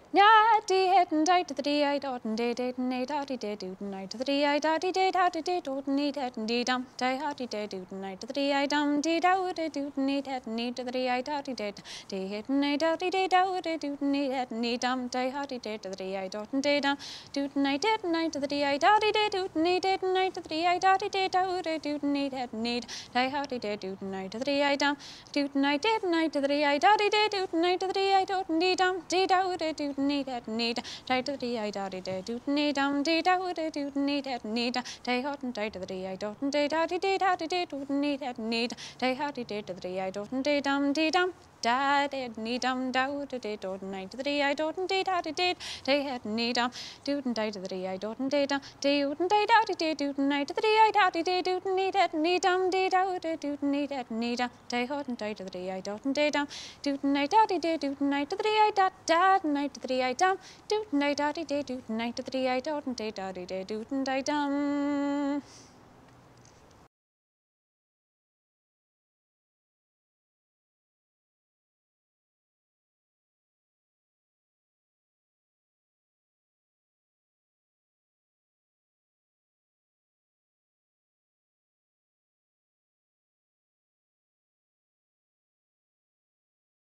Natty head and die to the dee I dot and day and day dotty day do night to the dee I dotty day dotty day do need head and dee dum day hotty day do night to the dee I dum dee dow do need head and need to the dee I dotty day day head and day dotty day dow do need head and dee dum day hotty day to the dee I dot and day dum do night head and night to the dee I dotty day do need head and night to the dee I dotty day dow do need head and need day hotty day do night to the dee I dum do night head and night to the dee I dotty day do night to the dee I dot and dee dum dee dow do need it need tie to the dee I dotty day do need dee dow do need it need day hot and tie to the dee I dot and day dotty day do need it need day hotty day to the dee I dot and day dum da did need dow to day dot night to the dee I dot and day dotty day head need do and die to the dee I dot and day and day dotty day do night to the dee I dotty day do need it need dee dow do need it need day hot and tie to the dee I dot and day do night dotty day do night to the dee I dot night to the dee I dum do night dotty day do night to the dee I dot and day dotty day do and I dum.